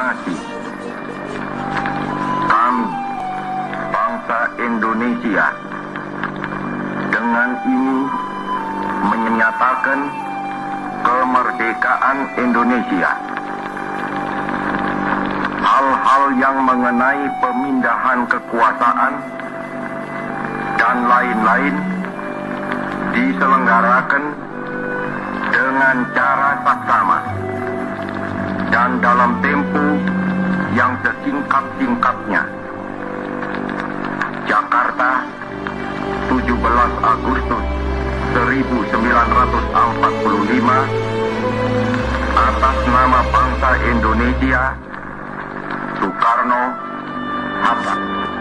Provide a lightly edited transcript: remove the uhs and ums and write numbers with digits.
proklamasi. Kami, bangsa Indonesia, dengan ini menyatakan kemerdekaan Indonesia. Hal-hal yang mengenai pemindahan kekuasaan dan lain-lain diselenggarakan dengan cara saksama dan dalam tempo yang sesingkat-singkatnya. Jakarta, 17 Agustus 1945, atas nama bangsa Indonesia, Soekarno, Hatta.